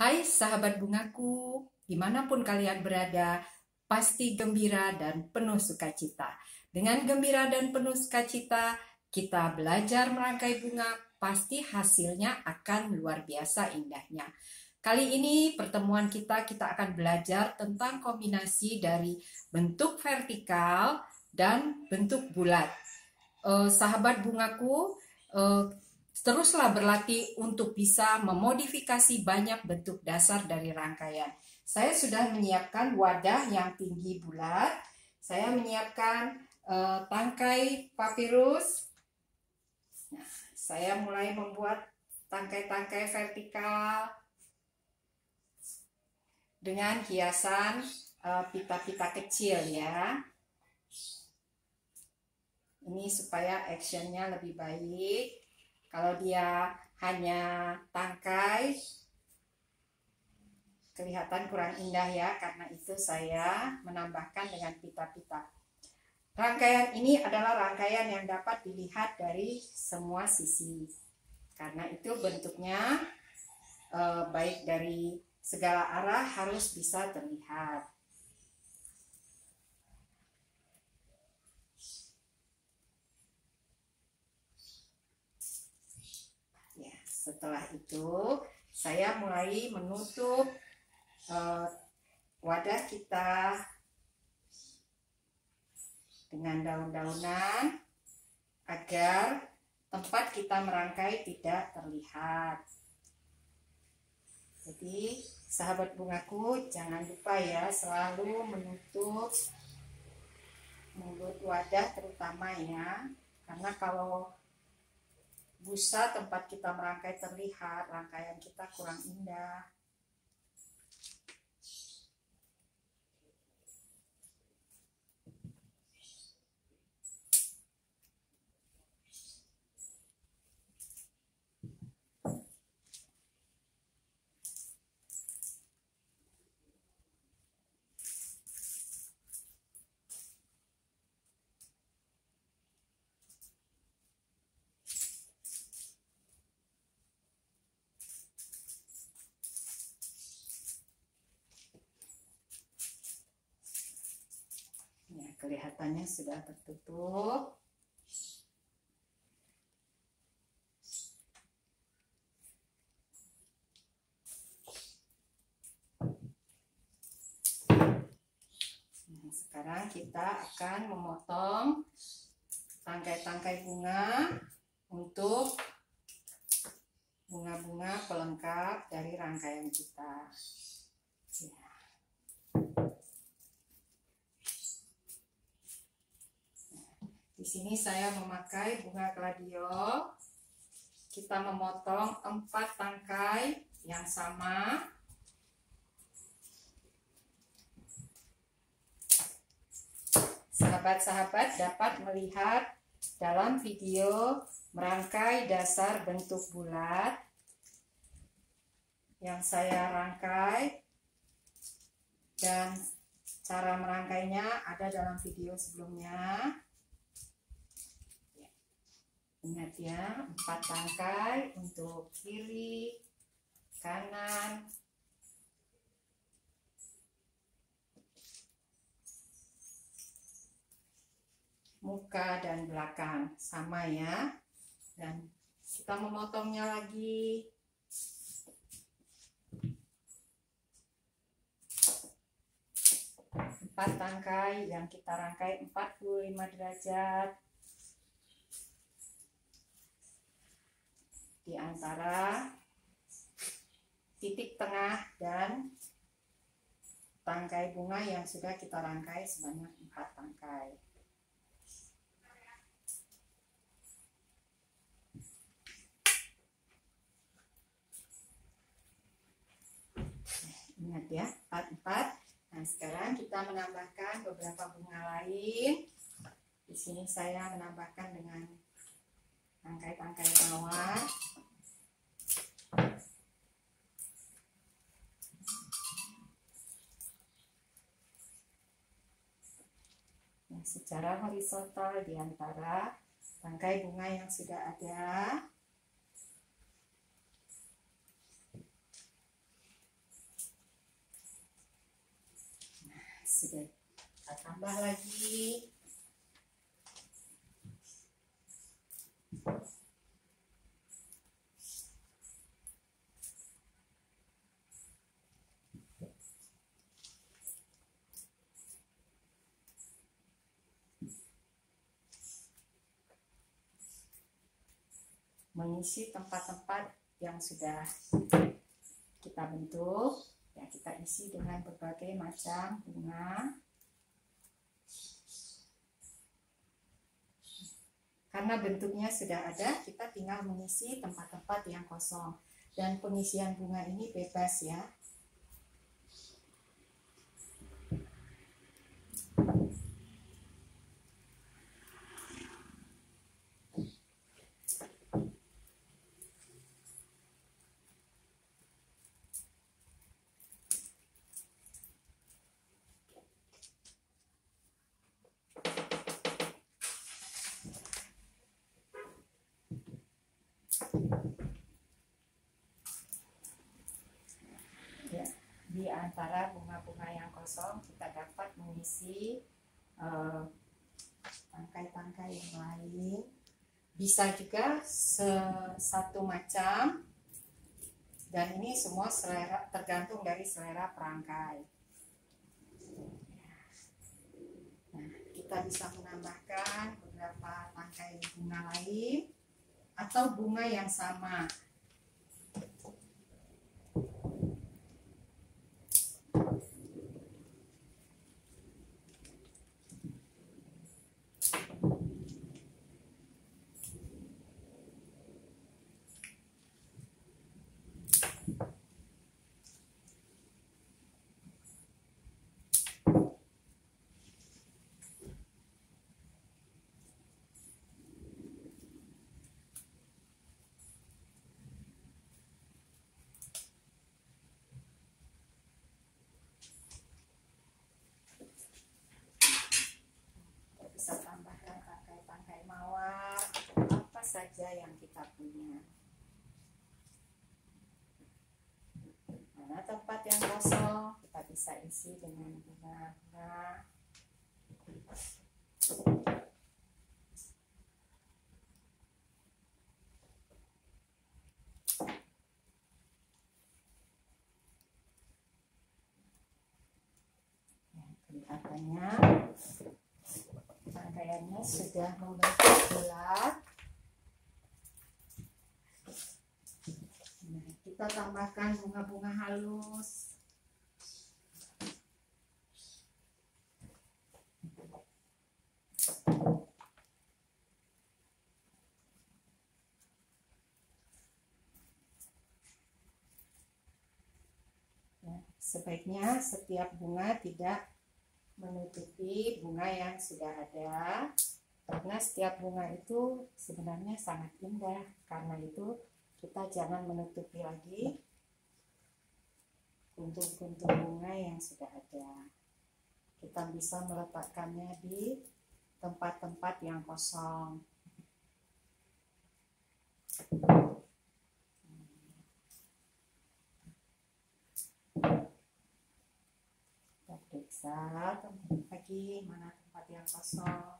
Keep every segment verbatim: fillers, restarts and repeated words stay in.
Hai sahabat bungaku, dimanapun kalian berada, pasti gembira dan penuh sukacita. Dengan gembira dan penuh sukacita, kita belajar merangkai bunga, pasti hasilnya akan luar biasa indahnya. Kali ini pertemuan kita, kita akan belajar tentang kombinasi dari bentuk vertikal dan bentuk bulat. Eh, sahabat bungaku, eh, teruslah berlatih untuk bisa memodifikasi banyak bentuk dasar dari rangkaian. Saya sudah menyiapkan wadah yang tinggi bulat. Saya menyiapkan uh, tangkai papirus. Nah, saya mulai membuat tangkai-tangkai vertikal dengan hiasan uh, pita-pita kecil ya. Ini supaya actionnya lebih baik. Kalau dia hanya tangkai, kelihatan kurang indah ya, karena itu saya menambahkan dengan pita-pita. Rangkaian ini adalah rangkaian yang dapat dilihat dari semua sisi. Karena itu bentuknya eh, baik dari segala arah harus bisa terlihat. Setelah itu saya mulai menutup uh, wadah kita dengan daun-daunan agar tempat kita merangkai tidak terlihat. Jadi sahabat bungaku, jangan lupa ya selalu menutup mulut wadah terutama ya, karena kalau busa tempat kita merangkai terlihat, rangkaian kita kurang indah. Kelihatannya sudah tertutup. Nah, sekarang kita akan memotong tangkai-tangkai bunga untuk bunga-bunga pelengkap dari rangkaian kita. Ya. Di sini saya memakai bunga gladiol. Kita memotong empat tangkai yang sama. Sahabat-sahabat dapat melihat dalam video merangkai dasar bentuk bulat yang saya rangkai, dan cara merangkainya ada dalam video sebelumnya. Ingat ya, empat tangkai untuk kiri, kanan, muka dan belakang, sama ya. Dan kita memotongnya lagi. Empat tangkai yang kita rangkai empat puluh lima derajat. Di antara titik tengah dan tangkai bunga yang sudah kita rangkai sebanyak empat tangkai. Ingat ya, empat-empat. Nah, sekarang kita menambahkan beberapa bunga lain. Di sini saya menambahkan dengan tangkai-tangkai mawar. Yang secara horizontal di antara tangkai bunga yang sudah ada. sudah kita tambah lagi. Mengisi tempat-tempat yang sudah kita bentuk, ya kita isi dengan berbagai macam bunga. Karena bentuknya sudah ada, kita tinggal mengisi tempat-tempat yang kosong. Dan pengisian bunga ini bebas ya. Ya, di antara bunga-bunga yang kosong kita dapat mengisi tangkai-tangkai uh, yang lain. Bisa juga satu macam, dan ini semua selera, tergantung dari selera perangkai. Nah, kita bisa menambahkan beberapa tangkai bunga lain atau bunga yang sama. Bisa tambahkan tangkai-tangkai mawar atau apa saja yang kita punya. Mana tempat yang kosong, kita bisa isi dengan bunga-bunga. Ya, kelihatannya rangkaiannya sudah membentuk bulat. Nah, kita tambahkan bunga-bunga halus. Ya, sebaiknya setiap bunga tidak menutupi bunga yang sudah ada, karena setiap bunga itu sebenarnya sangat indah. Karena itu kita jangan menutupi lagi kuntung-kuntung bunga yang sudah ada. Kita bisa meletakkannya di tempat-tempat yang kosong. Periksa lagi mana tempat yang kosong.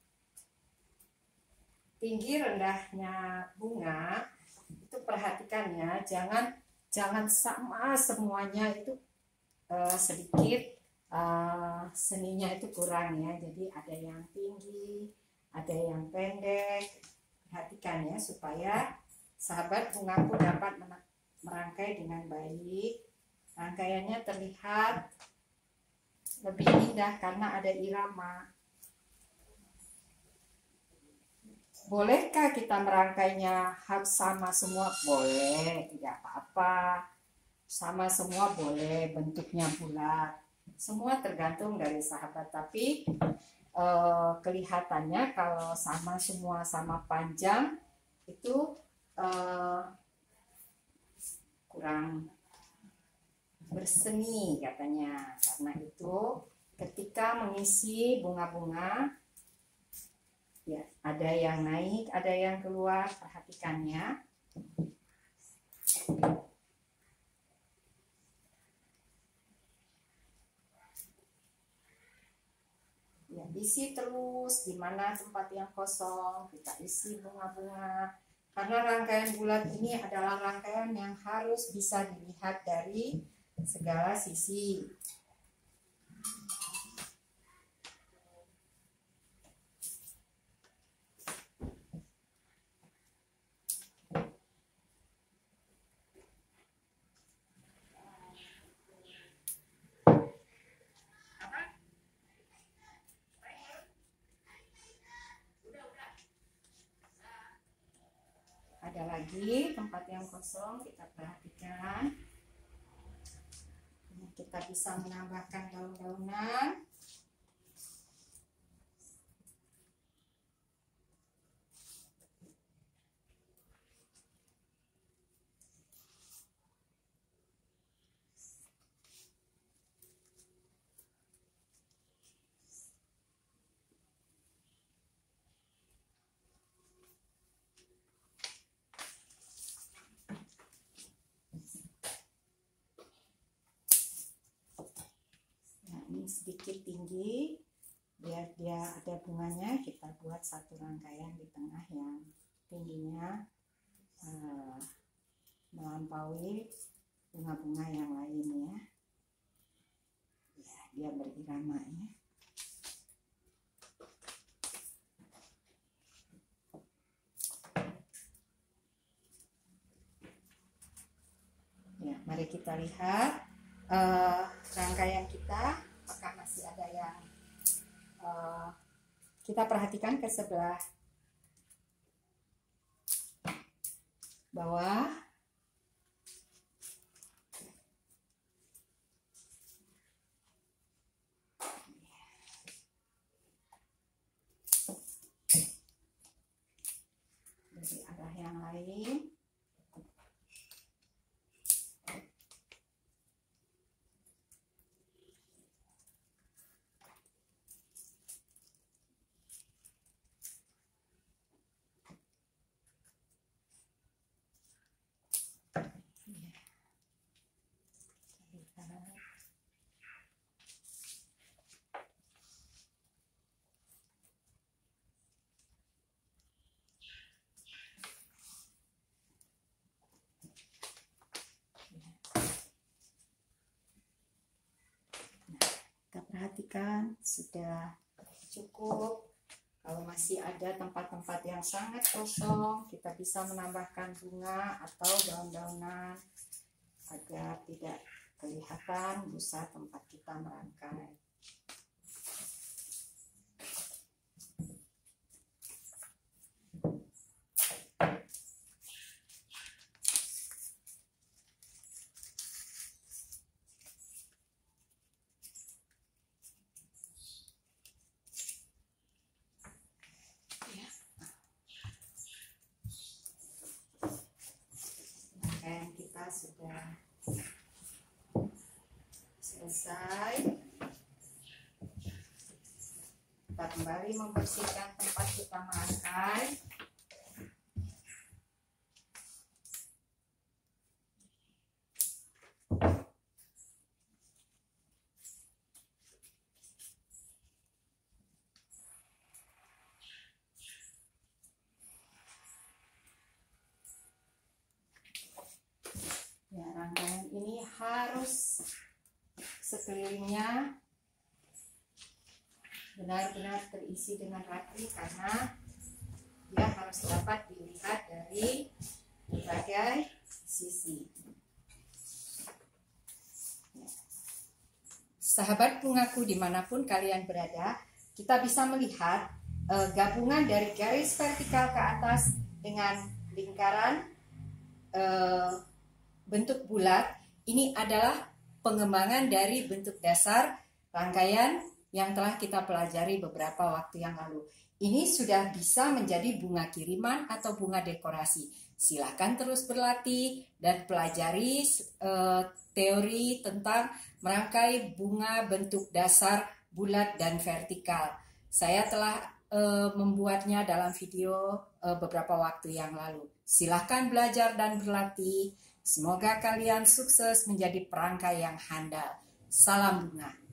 Tinggi rendahnya bunga itu perhatikan ya, jangan jangan sama semuanya itu uh, sedikit uh, seninya itu kurang ya. Jadi ada yang tinggi, ada yang pendek. Perhatikan ya supaya sahabat bungaku dapat merangkai dengan baik. Rangkaiannya terlihat lebih indah karena ada irama. Bolehkah kita merangkainya harus sama semua? Boleh, tidak apa-apa. Sama semua boleh, bentuknya bulat. Semua tergantung dari sahabat. Tapi eh, kelihatannya kalau sama semua sama panjang itu eh, kurang berseni katanya. Karena itu ketika mengisi bunga-bunga, ya ada yang naik, ada yang keluar, perhatikannya. isi terus di mana tempat yang kosong, kita isi bunga-bunga. Karena rangkaian bulat ini adalah rangkaian yang harus bisa dilihat dari segala sisi. Ada lagi tempat yang kosong, kita perhatikan. Kita bisa menambahkan daun-daunan. Sedikit tinggi biar dia ada bunganya, kita buat satu rangkaian di tengah yang tingginya uh, melampaui bunga-bunga yang lain ya. Ya, dia berirama ya. Ya, mari kita lihat uh, rangkaian kita. Apakah masih ada yang uh, kita perhatikan ke sebelah bawah. Dari arah yang lain. Perhatikan sudah cukup. Kalau masih ada tempat-tempat yang sangat kosong, kita bisa menambahkan bunga atau daun-daunan agar tidak kelihatan busa tempat kita merangkai. Kita sudah selesai. Kita kembali membersihkan tempat kita merangkai. Ya, rangkaian ini harus sekelilingnya benar-benar terisi dengan rapi karena dia harus dapat dilihat dari berbagai sisi. Sahabat bungaku dimanapun kalian berada, kita bisa melihat uh, gabungan dari garis vertikal ke atas dengan lingkaran uh, bentuk bulat. Ini adalah pengembangan dari bentuk dasar rangkaian yang telah kita pelajari beberapa waktu yang lalu. Ini sudah bisa menjadi bunga kiriman atau bunga dekorasi. Silakan terus berlatih dan pelajari uh, teori tentang merangkai bunga bentuk dasar bulat dan vertikal. Saya telah uh, membuatnya dalam video uh, beberapa waktu yang lalu. Silakan belajar dan berlatih. Semoga kalian sukses menjadi perangkai yang handal. Salam bunga.